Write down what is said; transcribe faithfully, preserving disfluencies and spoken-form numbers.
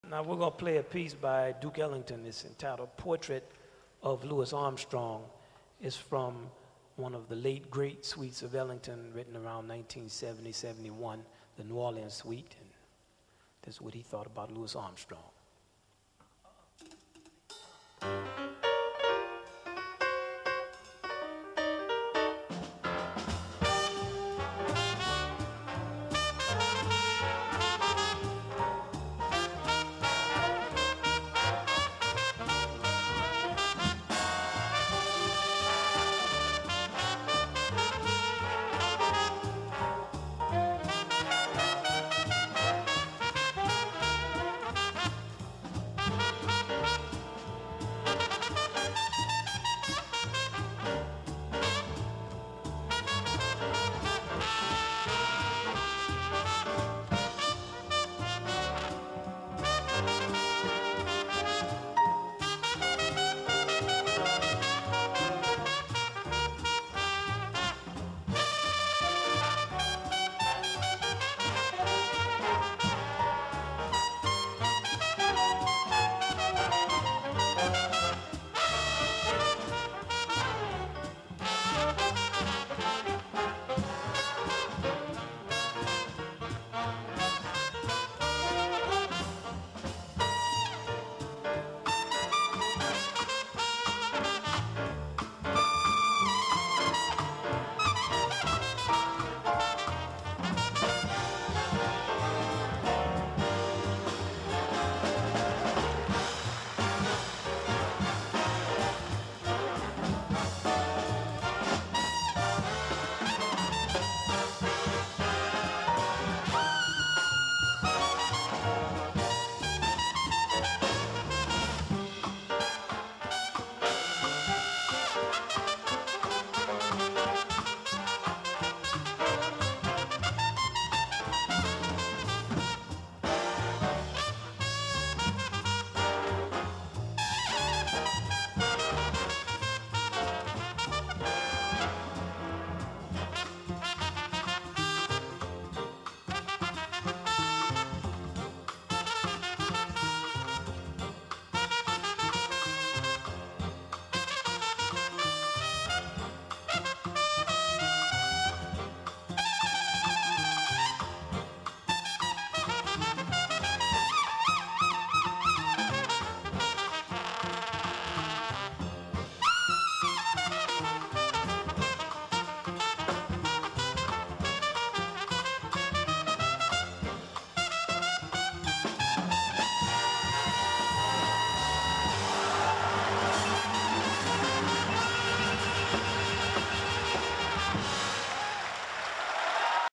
Now we're going to play a piece by Duke Ellington. It's entitled Portrait of Louis Armstrong. It's from one of the late great suites of Ellington, written around nineteen seventy, seventy-one, the New Orleans suite. And this is what he thought about Louis Armstrong.